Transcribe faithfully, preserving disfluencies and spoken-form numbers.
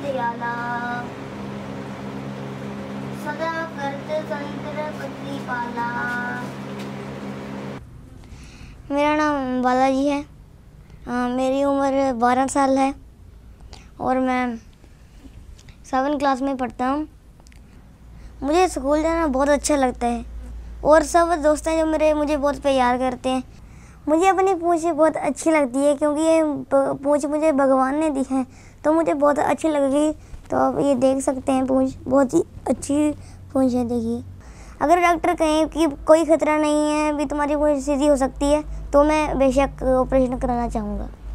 दयाला, सदा करत संतर प्रतिपाला। मेरा नाम बालाजी है। आ, मेरी उम्र बारह साल है और मैं सेवन क्लास में पढ़ता हूँ। मुझे स्कूल जाना बहुत अच्छा लगता है और सब दोस्त हैं जो मेरे मुझे बहुत प्यार करते हैं। मुझे अपनी पूंछ बहुत अच्छी लगती है क्योंकि ये पूंछ मुझे भगवान ने दी है, तो मुझे बहुत अच्छी लगेगी। तो आप ये देख सकते हैं, पूंछ बहुत ही अच्छी पूंछ है। देखिए, अगर डॉक्टर कहें कि कोई खतरा नहीं है, भी तुम्हारी पूंछ सीधी हो सकती है, तो मैं बेशक ऑपरेशन कराना चाहूँगा।